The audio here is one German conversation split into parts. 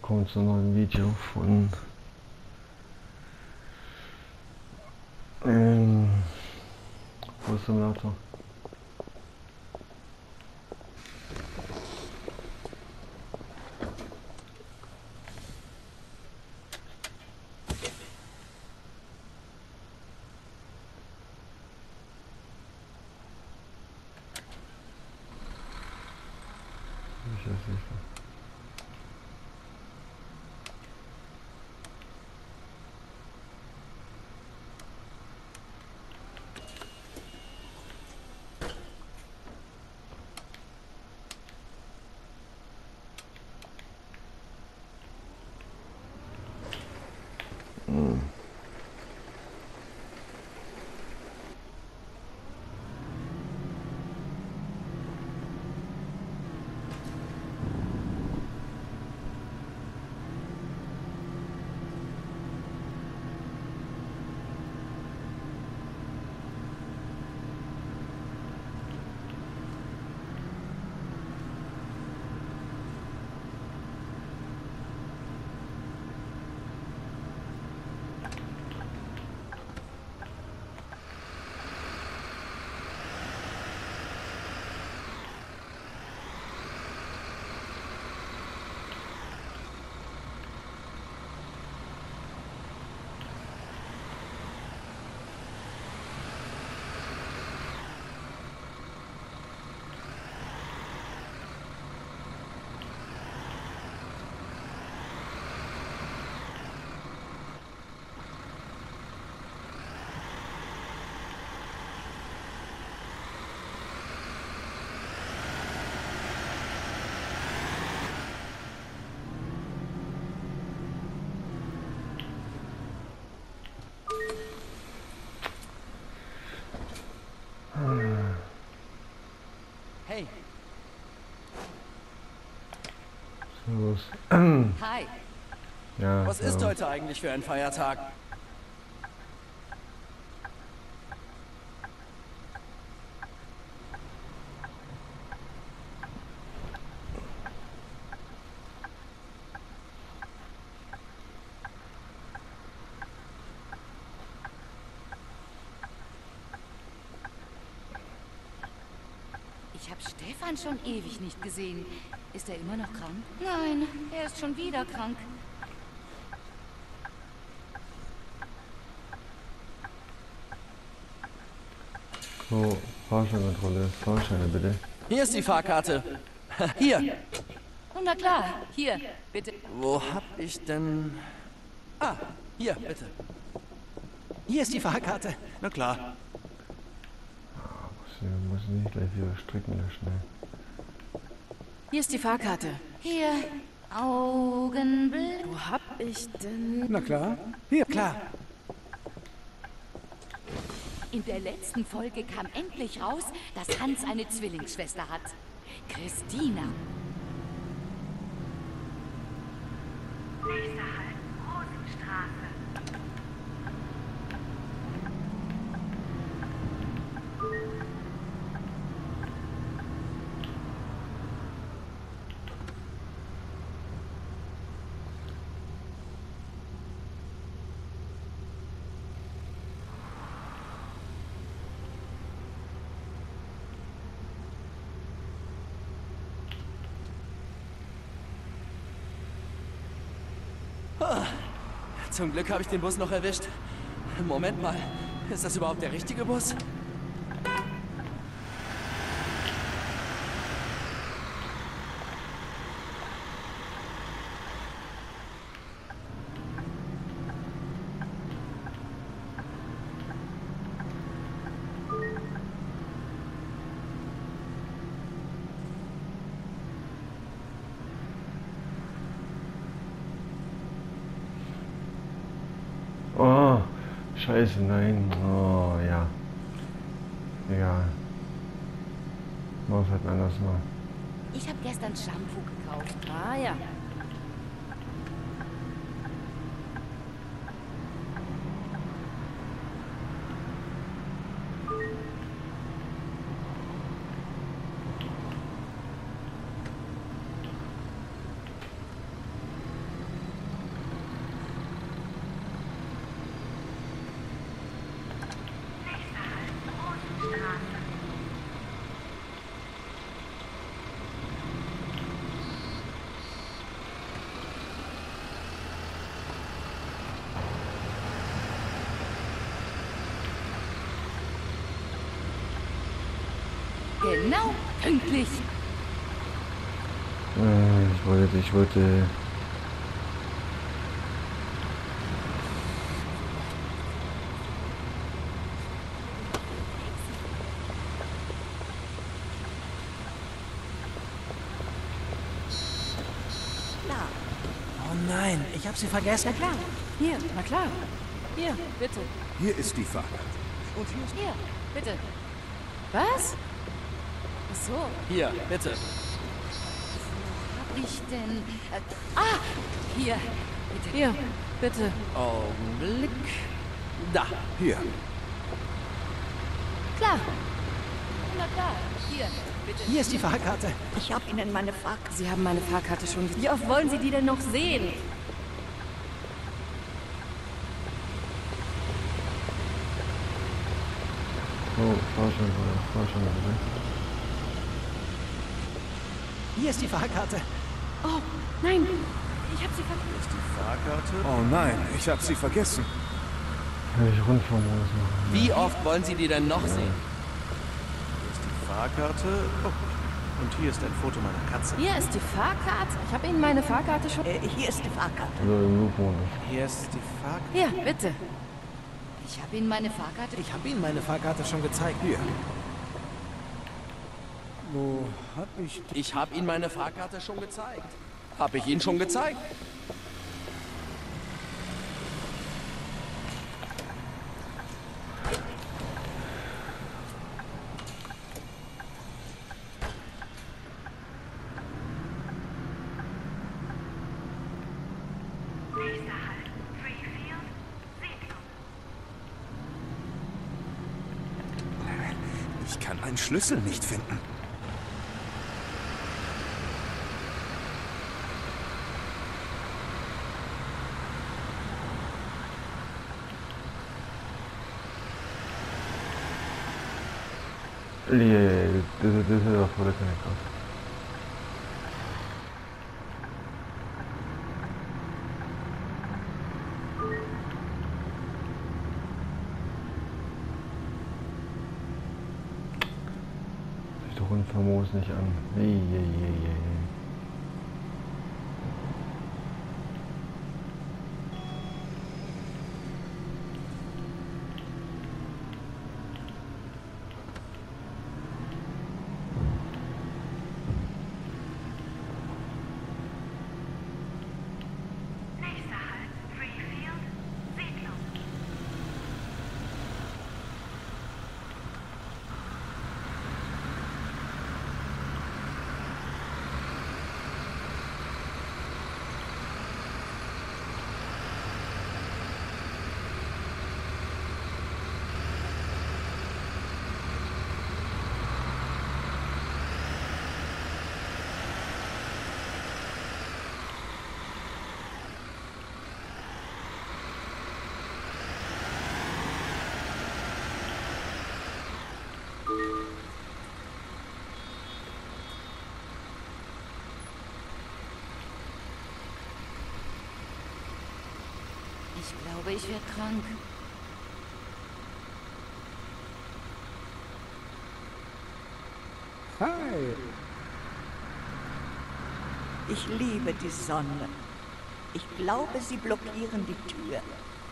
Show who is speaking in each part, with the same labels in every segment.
Speaker 1: willkommen zu einem neuen Video von Bus Simulator. Ich weiß nicht.
Speaker 2: Hey.
Speaker 1: Servus.
Speaker 2: Hi.
Speaker 1: Ja,
Speaker 2: Was ist heute eigentlich für ein Feiertag?
Speaker 3: Ich habe Stefan schon ewig nicht gesehen. Ist er immer noch krank? Nein, er ist schon wieder krank.
Speaker 1: So, Fahrscheinkontrolle. Fahrscheine bitte.
Speaker 2: Hier ist die Fahrkarte. Hier.
Speaker 3: Oh, na klar, hier, bitte.
Speaker 2: Wo hab ich denn... Ah, hier, bitte. Hier ist die Fahrkarte. Na klar.
Speaker 1: Muss ich nicht gleich wieder Strecken löschen. Ne?
Speaker 3: Hier ist die Fahrkarte. Hier, Augenblick. Wo hab ich denn...
Speaker 2: Na klar. Hier, klar.
Speaker 3: In der letzten Folge kam endlich raus, dass Hans eine Zwillingsschwester hat. Christina.
Speaker 4: Nächster Halt, Rosenstraße.
Speaker 2: Zum Glück habe ich den Bus noch erwischt. Moment mal, ist das überhaupt der richtige Bus?
Speaker 1: Oh, scheiße, nein. Oh, ja. Egal. Mach halt anders mal.
Speaker 3: Ich habe gestern Shampoo gekauft. Ah ja. Genau pünktlich.
Speaker 1: Ich wollte...
Speaker 2: Oh nein, ich habe sie vergessen.
Speaker 3: Na klar. Hier, na klar. Hier, bitte.
Speaker 5: Hier ist die Fahrkarte.
Speaker 3: Hier, bitte. Was? Ach so,
Speaker 2: Hier, bitte.
Speaker 3: hab ich denn... hier, bitte. Hier, bitte.
Speaker 2: Augenblick. Da.
Speaker 5: Hier.
Speaker 3: Klar. Na klar. Hier, bitte.
Speaker 2: Hier ist die Fahrkarte.
Speaker 6: Ich habe Ihnen meine Fahrkarte.
Speaker 3: Sie haben meine Fahrkarte schon gesehen. Wie oft wollen Sie die denn noch sehen?
Speaker 1: Oh, fahr schon bitte.
Speaker 2: Hier ist die Fahrkarte.
Speaker 3: Oh, nein. Ich habe sie vergessen.
Speaker 5: Fahrkarte? Oh nein, ich habe sie vergessen.
Speaker 1: Kann ich Rundfahrt machen?
Speaker 2: Wie oft wollen Sie die denn noch sehen?
Speaker 5: Hier ist die Fahrkarte. Oh, und hier ist ein Foto meiner Katze.
Speaker 3: Hier ist die Fahrkarte. Ich habe Ihnen meine Fahrkarte schon...
Speaker 6: Hier ist die Fahrkarte.
Speaker 1: Also im Loop-Modus.
Speaker 5: Hier ist die Fahrkarte.
Speaker 3: Hier, bitte. Ich habe Ihnen meine Fahrkarte...
Speaker 2: Ich habe Ihnen meine Fahrkarte schon gezeigt.
Speaker 5: Hier. Wo hab ich die?
Speaker 2: Ich habe Ihnen meine Fahrkarte schon gezeigt. Habe ich Ihnen schon gezeigt?
Speaker 4: Nächster Halt, Freefield, Siedlung.
Speaker 5: Ich kann meinen Schlüssel nicht finden.
Speaker 1: Das ist ja voll der Connector. Ich doch unfamos nicht an. Ei.
Speaker 4: Nächster Halt, Freefield, Siedlung.
Speaker 3: Ich glaube, ich werde krank.
Speaker 5: Hi.
Speaker 6: Ich liebe die Sonne. Ich glaube, sie blockieren die Tür.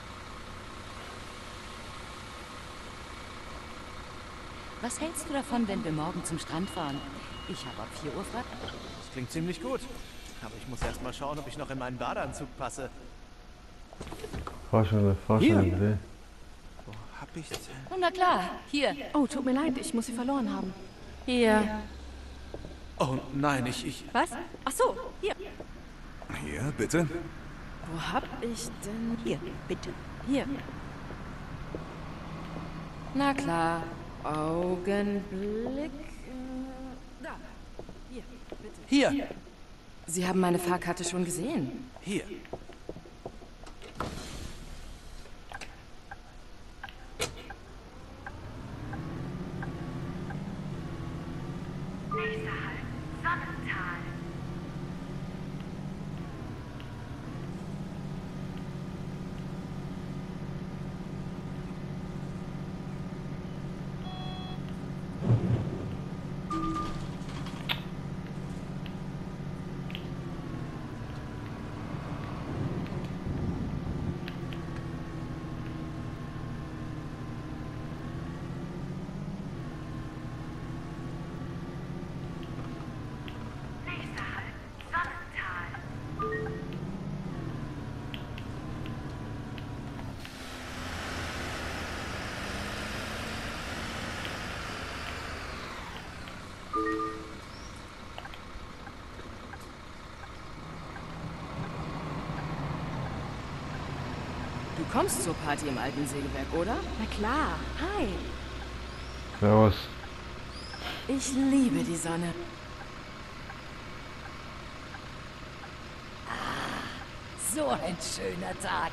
Speaker 3: Was hältst du davon, wenn wir morgen zum Strand fahren? Ich habe ab 4 Uhr frei.
Speaker 7: Das klingt ziemlich gut. Aber ich muss erst mal schauen, ob ich noch in meinen Badeanzug passe.
Speaker 1: Fahr schon bitte.
Speaker 5: Wo hab ich denn?
Speaker 3: Oh, na klar. Hier.
Speaker 8: Oh, tut mir leid, ich muss sie verloren haben.
Speaker 3: Hier.
Speaker 7: Oh nein, ich...
Speaker 8: Was? Ach so, hier.
Speaker 5: Hier, bitte.
Speaker 8: Wo hab ich denn...
Speaker 6: Hier, bitte.
Speaker 8: Hier.
Speaker 3: Na klar. Augenblick.
Speaker 8: Da. Hier, bitte.
Speaker 2: Hier.
Speaker 3: Sie haben meine Fahrkarte schon gesehen.
Speaker 2: Hier.
Speaker 4: Nächster Halt, Sonnental.
Speaker 8: kommst zur Party im alten Sägewerk, oder? Na klar. Hi.
Speaker 1: Servus.
Speaker 8: Ich liebe die Sonne.
Speaker 3: So ein schöner Tag.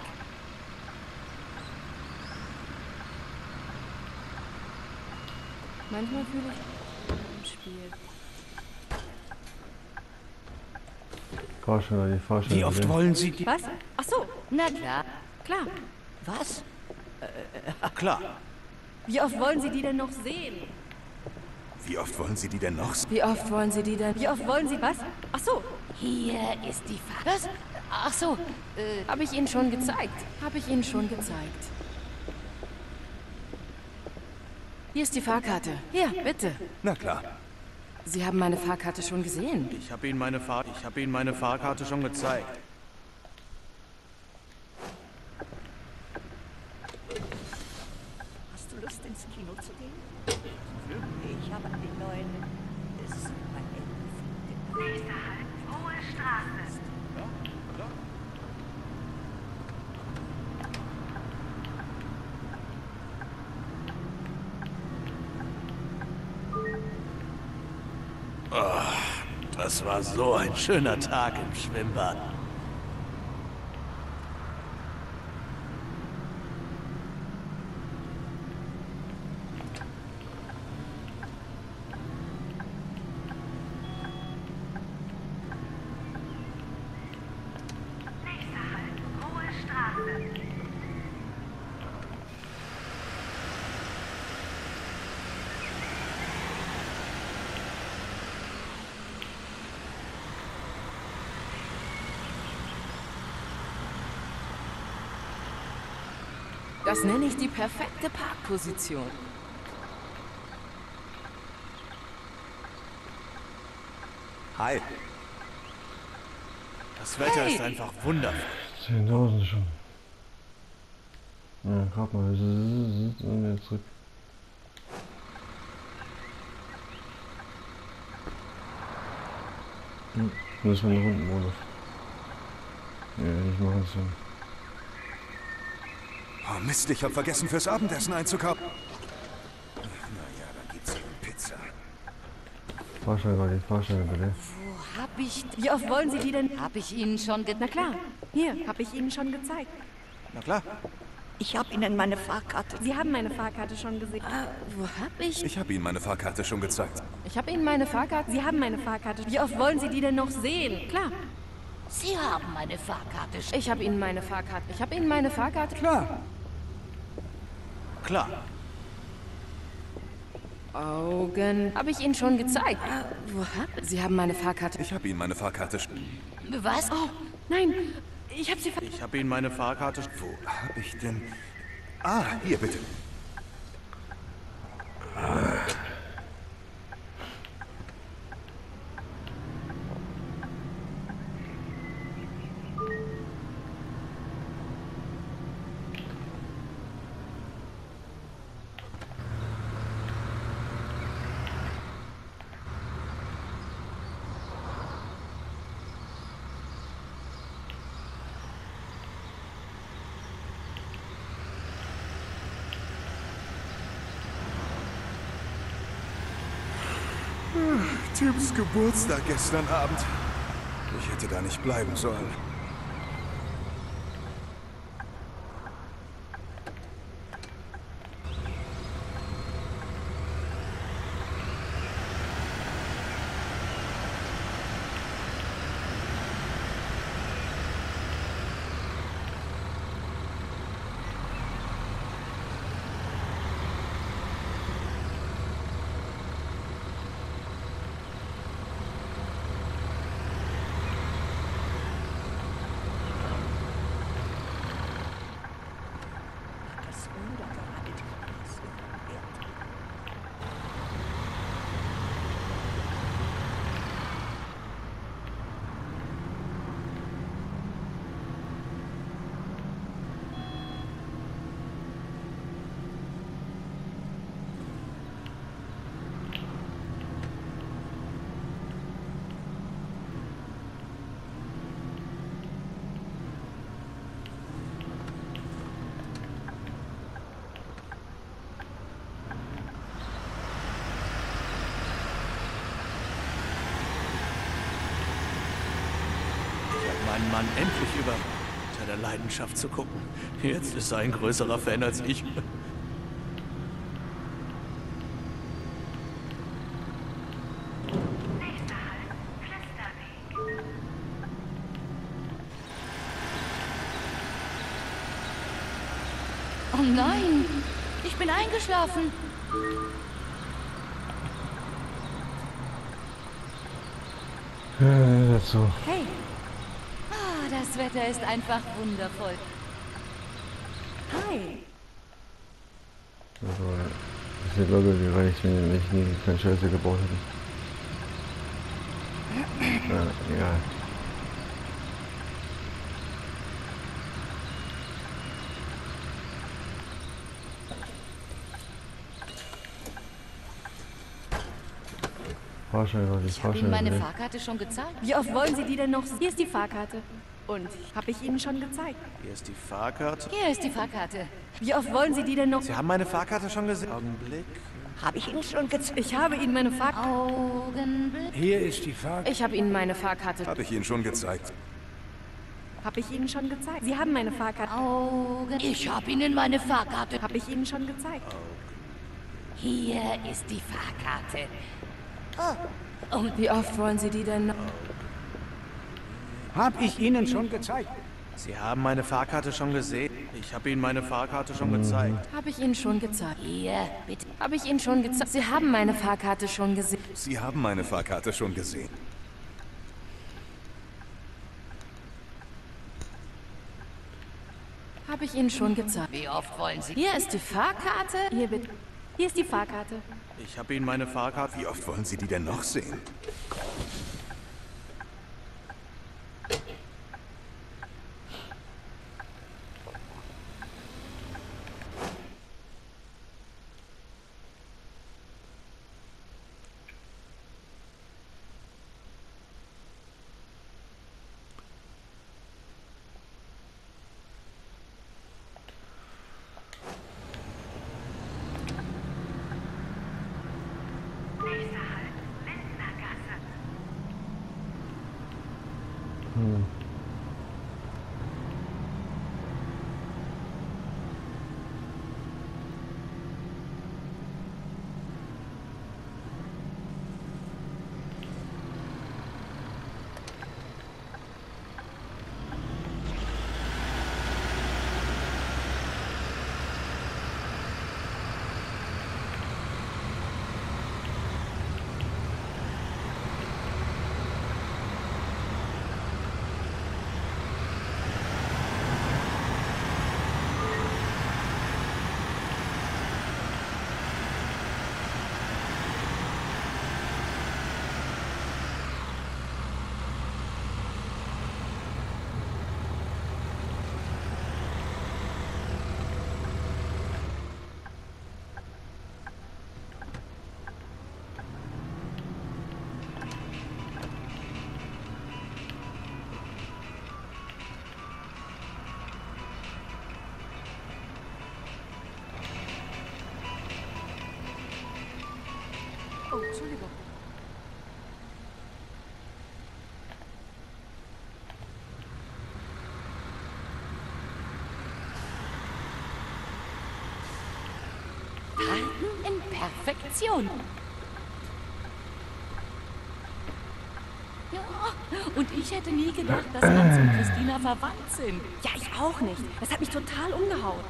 Speaker 8: Manchmal fühle ich im Spiel.
Speaker 1: Fahr schneller, fahr schneller.
Speaker 5: Wie oft
Speaker 1: bitte.
Speaker 5: wollen Sie die...
Speaker 8: Was? Ach so,
Speaker 3: Na klar.
Speaker 8: klar.
Speaker 3: Was?
Speaker 5: Klar.
Speaker 8: Wie oft wollen Sie die denn noch sehen?
Speaker 9: Wie oft wollen Sie die denn noch?
Speaker 8: Wie oft wollen Sie die denn? Wie oft wollen Sie was? Ach so,
Speaker 3: Hier ist die Was? Ach so.
Speaker 8: habe ich Ihnen schon gezeigt. Habe ich Ihnen schon gezeigt. Hier ist die Fahrkarte. Hier, bitte.
Speaker 9: Na klar.
Speaker 8: Sie haben meine Fahrkarte schon gesehen.
Speaker 5: Ich habe Ihnen meine Fahrkarte schon gezeigt.
Speaker 6: Hast du Lust, ins Kino zu gehen? Ich habe den neuen Superheldenfilm.
Speaker 4: Nächster Halt, Hohe Straße.
Speaker 5: Das war so ein schöner Tag im Schwimmbad.
Speaker 4: Nächster Halt, Hohe Straße.
Speaker 8: Das nenne ich die perfekte Parkposition.
Speaker 9: Hi.
Speaker 5: Das Wetter ist einfach wundervoll.
Speaker 1: 10.000 schon. Ja, gerade mal. Und jetzt zurück. Das war ein Rundenmodus. Ja, ich mache es schon.
Speaker 9: Oh Mist, ich hab vergessen, fürs Abendessen einzukaufen. Naja, dann gibt's eben Pizza.
Speaker 1: Fahr schnell, Leute, fahr schnell, bitte.
Speaker 3: Wo hab ich...
Speaker 8: Wie oft wollen Sie die denn?
Speaker 3: Hab ich Ihnen schon
Speaker 8: Na klar, hier, habe ich Ihnen schon gezeigt.
Speaker 5: Na klar.
Speaker 6: Ich habe Ihnen meine Fahrkarte.
Speaker 8: Sie haben meine Fahrkarte schon gesehen.
Speaker 3: Wo hab ich...
Speaker 9: Ich habe Ihnen meine Fahrkarte schon gezeigt.
Speaker 8: Ich habe Ihnen meine Fahrkarte. Sie haben meine Fahrkarte. Wie oft wollen Sie die denn noch sehen? Klar,
Speaker 3: Sie haben meine Fahrkarte.
Speaker 8: ich habe Ihnen meine Fahrkarte. Ich habe Ihnen meine Fahrkarte.
Speaker 5: Klar. Klar.
Speaker 8: Augen. Habe ich Ihnen schon gezeigt. Wo hab Sie haben meine Fahrkarte.
Speaker 9: Ich habe Ihnen meine Fahrkarte schon...
Speaker 3: Was?
Speaker 8: Oh, nein. Ich habe sie
Speaker 5: Ich habe Ihnen meine Fahrkarte...
Speaker 9: Wo habe ich denn... Ah, hier bitte. Tims Geburtstag gestern Abend. Ich hätte da nicht bleiben sollen.
Speaker 5: meinen Mann endlich über der Leidenschaft zu gucken. Jetzt ist er ein größerer Fan als ich.
Speaker 4: Nächster Halt, Flüsterweg.
Speaker 3: Oh nein, ich bin eingeschlafen.
Speaker 1: So.
Speaker 3: Hey. Ah, das Wetter ist einfach wundervoll.
Speaker 6: Hi.
Speaker 1: Also, das wäre glaube ich gereicht, wenn ich nie keine Scheiße gebaut hätte. Ja, egal. Fahrschein, was ist
Speaker 3: Ich habe Ihnen
Speaker 1: Fahrschein?
Speaker 3: meine Fahrkarte schon gezeigt.
Speaker 8: Wie oft wollen Sie die denn noch? Hier ist die Fahrkarte.
Speaker 6: Und habe ich Ihnen schon gezeigt.
Speaker 5: Hier ist die Fahrkarte.
Speaker 3: Hier ist die Fahrkarte.
Speaker 8: Wie oft wollen Sie die denn noch?
Speaker 5: Sie haben meine Fahrkarte schon gesehen. Augenblick.
Speaker 6: Habe ich Ihnen schon gezeigt.
Speaker 8: Ich habe Ihnen meine Fahrkarte.
Speaker 3: Augenblick.
Speaker 2: Hier ist die Fahrkarte.
Speaker 8: Ich habe Ihnen meine Fahrkarte.
Speaker 9: Habe ich Ihnen schon gezeigt.
Speaker 6: Habe ich Ihnen schon gezeigt.
Speaker 8: Sie haben meine Fahrkarte.
Speaker 3: Augen. Ich habe Ihnen meine Fahrkarte.
Speaker 6: Habe ich Ihnen schon gezeigt.
Speaker 3: Hier ist die Fahrkarte.
Speaker 8: Und wie oft wollen Sie die denn noch?
Speaker 2: Hab ich Ihnen schon gezeigt.
Speaker 5: Sie haben meine Fahrkarte schon gesehen. Ich habe Ihnen meine Fahrkarte schon gezeigt.
Speaker 8: Habe ich Ihnen schon gezeigt.
Speaker 3: Hier, bitte.
Speaker 8: Habe ich Ihnen schon gezeigt. Sie haben meine Fahrkarte schon gesehen.
Speaker 9: Sie haben meine Fahrkarte schon gesehen.
Speaker 8: Habe ich Ihnen schon gezeigt.
Speaker 3: Wie oft wollen Sie?
Speaker 8: Hier ist die Fahrkarte. Hier bitte. Hier ist die Fahrkarte.
Speaker 5: Ich habe Ihnen meine Fahrkarte.
Speaker 9: Wie oft wollen Sie die denn noch sehen?
Speaker 4: Nächster Halt, Lindner Gasse.
Speaker 8: Oh, Entschuldigung.
Speaker 3: Parken in Perfektion. Ja, und ich hätte nie gedacht, dass Hans und Christina verwandt sind.
Speaker 8: Ja, ich auch nicht. Das hat mich total umgehauen.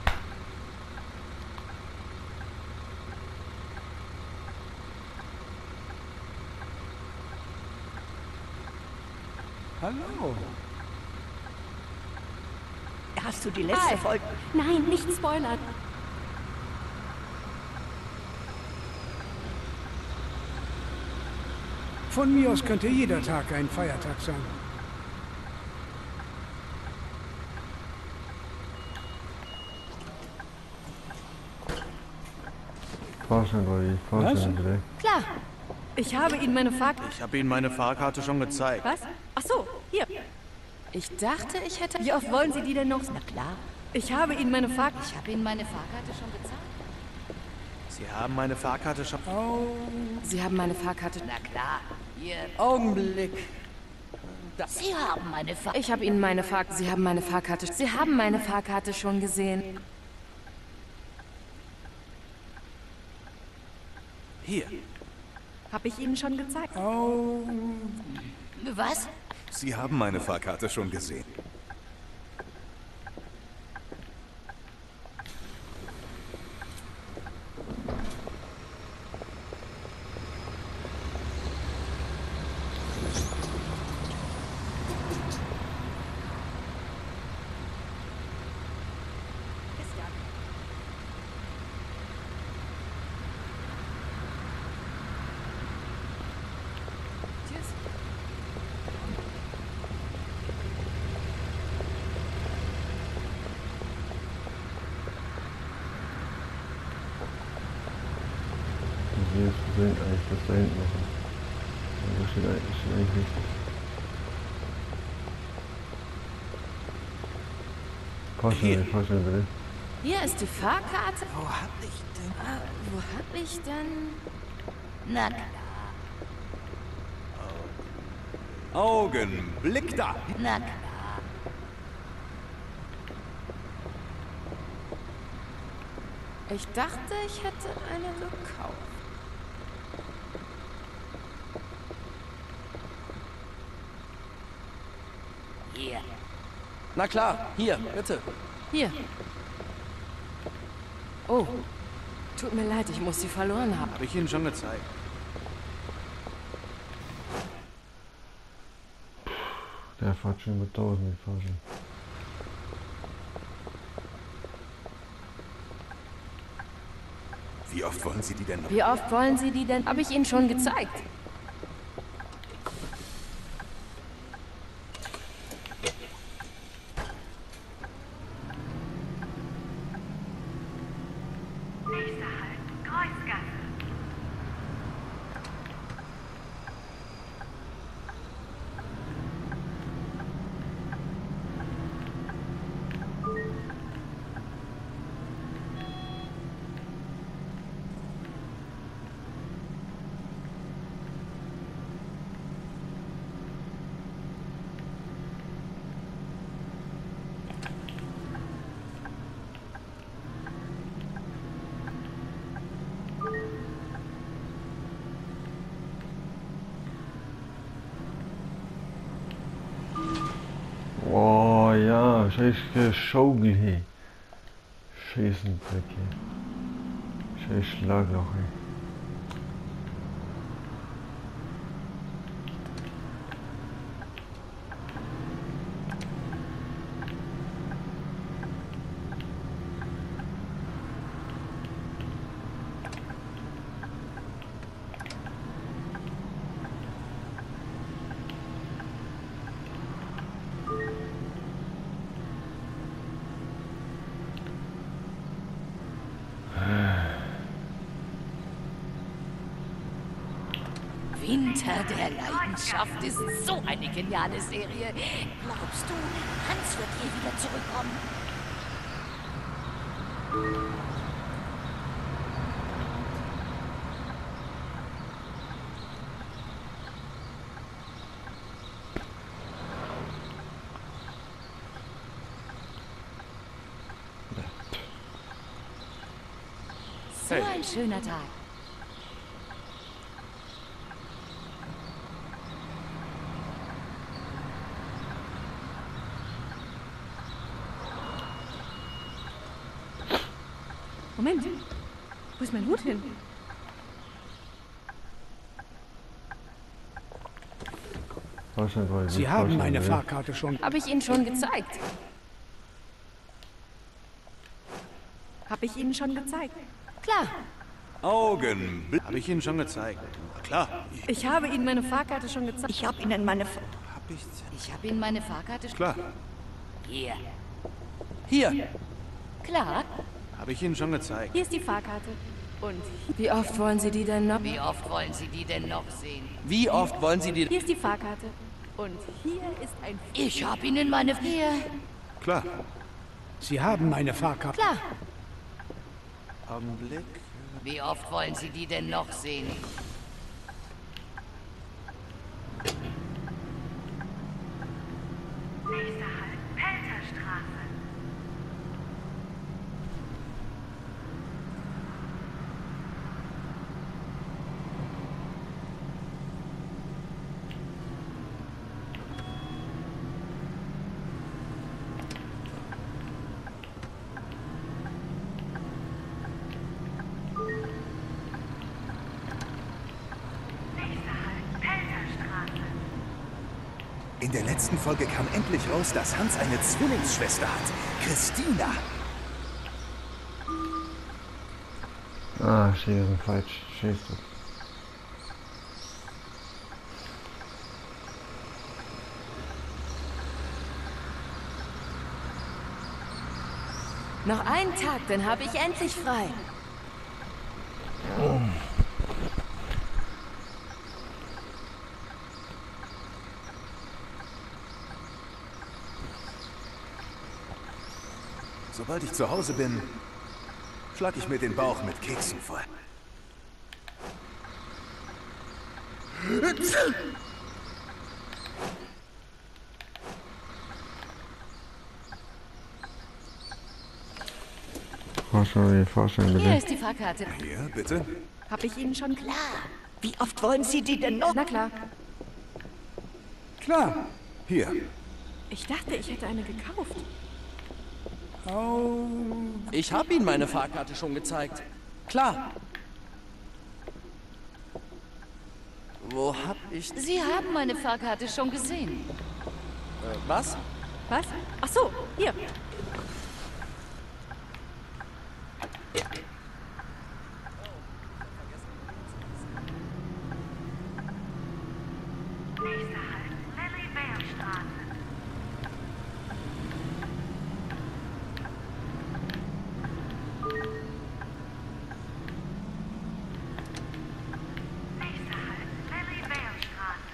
Speaker 2: Hallo.
Speaker 6: Hast du die letzte Folge?
Speaker 8: Nein, nicht spoilern.
Speaker 2: Von mir aus könnte jeder Tag ein Feiertag sein.
Speaker 1: Fahrschein, Leute. Fahrschein, bitte.
Speaker 8: Klar. Ich habe Ihnen meine Fahrkarte.
Speaker 5: Ich habe Ihnen meine Fahrkarte schon gezeigt.
Speaker 8: Was? Ach so, hier. Ich dachte, ich hätte... Wie oft wollen Sie die denn noch?
Speaker 3: Na klar,
Speaker 8: Ich habe Ihnen meine Fahrkarte...
Speaker 3: ich habe Ihnen meine Fahrkarte schon gezeigt.
Speaker 5: Sie haben meine Fahrkarte schon...
Speaker 8: Sie haben meine Fahrkarte...
Speaker 3: Na klar, hier.
Speaker 2: Augenblick.
Speaker 3: Sie haben meine Fahrkarte.
Speaker 8: Ich habe Ihnen meine Fahrkarte... Sie haben meine Fahrkarte... Sie haben meine Fahrkarte schon gesehen.
Speaker 5: Hier.
Speaker 6: Hab ich Ihnen schon gezeigt.
Speaker 3: Was?
Speaker 9: Sie haben meine Fahrkarte schon gesehen.
Speaker 1: Hier ist gesehen eigentlich das da hinten machen. Da steht eigentlich nichts. Fahr schnell bitte.
Speaker 8: Hier ist die Fahrkarte.
Speaker 5: Wo hab ich denn?
Speaker 8: Wo hab ich denn...
Speaker 3: Na klar,
Speaker 9: Augenblick da!
Speaker 3: na klar.
Speaker 8: Ich dachte, ich hätte eine gekauft.
Speaker 3: Hier.
Speaker 2: Na klar, hier, bitte.
Speaker 8: Hier. Oh. Tut mir leid, ich muss sie verloren haben.
Speaker 5: Habe ich Ihnen schon gezeigt.
Speaker 1: Der fährt schon mit 1000, die fahren schon.
Speaker 9: Wie oft wollen Sie die denn noch?
Speaker 8: Wie oft wollen Sie die denn? Habe ich Ihnen schon gezeigt.
Speaker 4: Nächster Halt, Kreuzgasse.
Speaker 1: Oh ja, scheiß Geschogel hier. Scheißendreck hier. Scheiß Schlagloch hier.
Speaker 3: Winter der Leidenschaft ist so eine geniale Serie. Glaubst du, Hans wird hier wieder zurückkommen? So ein schöner Tag.
Speaker 8: Moment. Wo ist mein Hut hin?
Speaker 1: Fahr schnell weiter.
Speaker 10: Sie haben meine Fahrkarte schon.
Speaker 8: Habe ich Ihnen schon gezeigt.
Speaker 6: Hab ich Ihnen schon gezeigt.
Speaker 8: Klar.
Speaker 9: Augenblick!
Speaker 5: Habe ich Ihnen schon gezeigt. Na klar.
Speaker 8: Ich habe Ihnen meine Fahrkarte schon gezeigt.
Speaker 6: Ich habe Ihnen meine...
Speaker 3: Ich habe Ihnen meine Fahrkarte...
Speaker 5: Klar.
Speaker 3: Hier.
Speaker 2: Hier.
Speaker 3: Klar.
Speaker 5: Habe ich Ihnen schon gezeigt.
Speaker 8: Hier ist die Fahrkarte. Und wie oft wollen Sie die denn noch?
Speaker 3: Wie oft wollen Sie die denn noch sehen?
Speaker 2: Wie oft wollen Sie die...
Speaker 8: Hier ist die Fahrkarte. Und hier ist ein...
Speaker 3: Ich habe Ihnen meine... Hier.
Speaker 5: Klar.
Speaker 10: Sie haben meine Fahrkarte.
Speaker 8: Klar.
Speaker 5: Augenblick.
Speaker 3: Wie oft wollen Sie die denn noch sehen?
Speaker 4: Librevillestraße.
Speaker 11: In der letzten Folge kam endlich raus, dass Hans eine Zwillingsschwester hat. Christina.
Speaker 1: Ah, hier sind falsch. Scheiße.
Speaker 8: Noch einen Tag, dann habe ich endlich frei.
Speaker 11: Sobald ich zu Hause bin, schlag ich mir den Bauch mit Keksen voll.
Speaker 1: Vorstellen, bitte.
Speaker 3: Hier ist die Fahrkarte.
Speaker 11: Hier, bitte.
Speaker 6: Hab ich Ihnen schon klar. Wie oft wollen Sie die denn noch?
Speaker 8: Na klar.
Speaker 10: Klar.
Speaker 11: Hier.
Speaker 8: Ich dachte, ich hätte eine gekauft.
Speaker 10: Oh,
Speaker 2: Ich habe Ihnen meine Fahrkarte schon gezeigt. Klar. Wo hab ich...
Speaker 3: Sie haben meine Fahrkarte schon gesehen.
Speaker 2: Was?
Speaker 8: Was? Ach so, hier.
Speaker 4: Nächster Halt, Librevillestraße. Nächster Halt, Librevillestraße.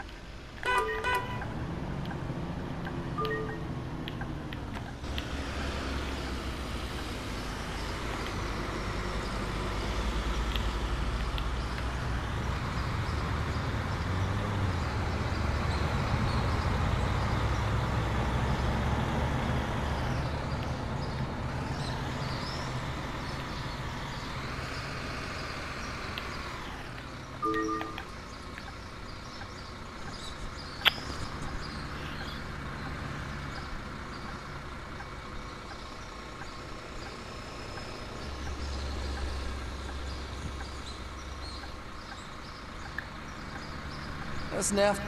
Speaker 2: Das nervt.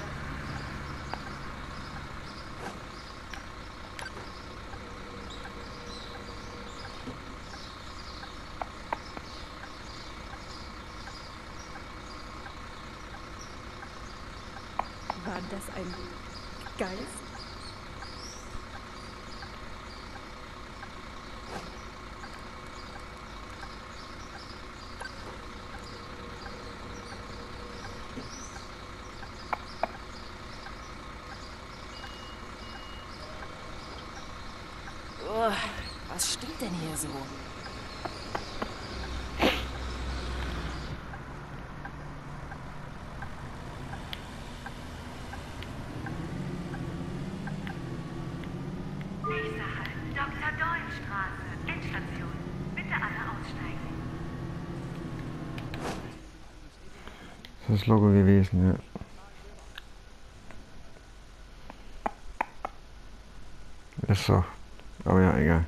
Speaker 8: War das ein Geist?
Speaker 3: Oh, was stimmt denn hier so?
Speaker 4: Nächster Halt, Dr. Doyle-Straße. Endstation. Bitte alle aussteigen.
Speaker 1: Das ist das Logo gewesen, ja. Ist so. Aber ja, egal.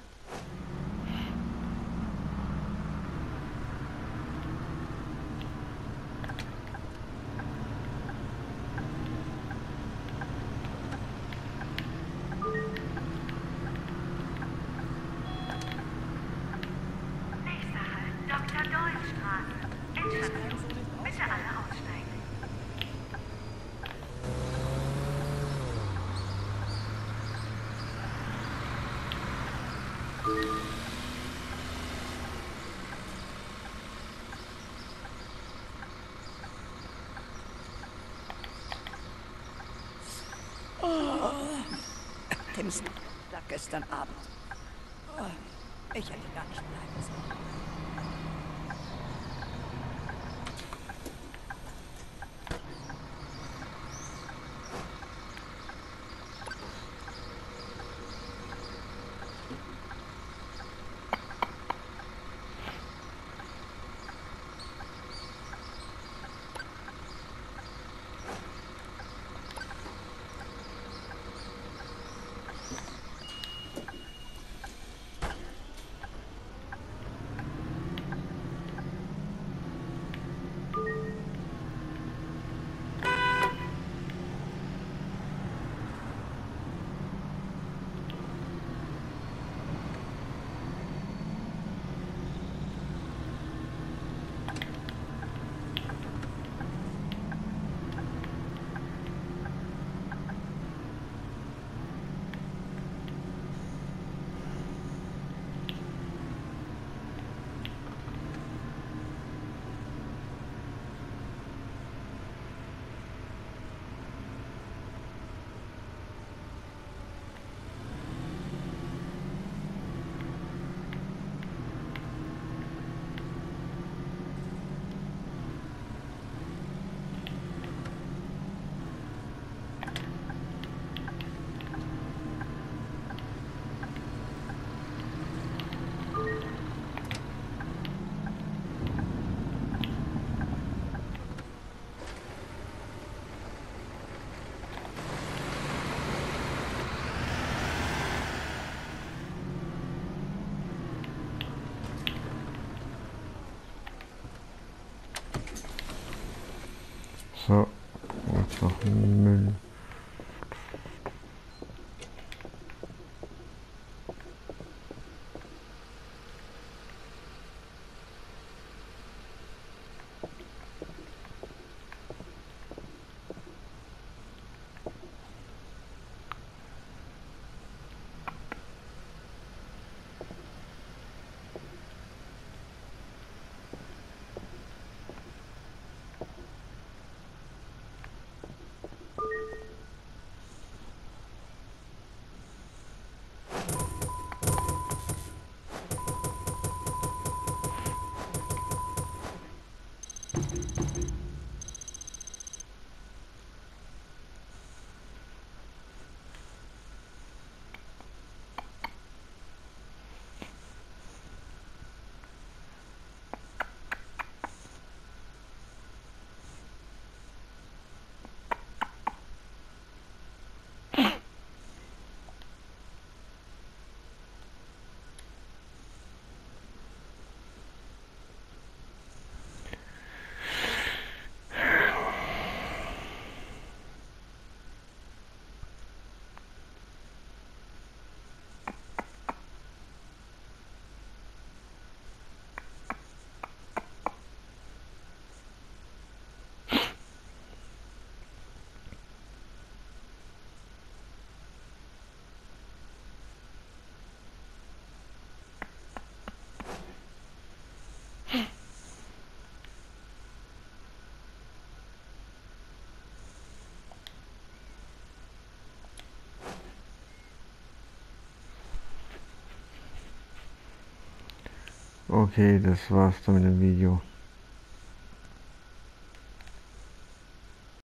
Speaker 4: Nächster Halt, Dr. Doyle-Straße. Endstation. Bitte alle aussteigen.
Speaker 6: Tims Tag gestern Abend. Oh, ich hätte gar nicht bleiben sollen.
Speaker 1: So, jetzt noch Müll. Okay, das war's dann mit dem Video.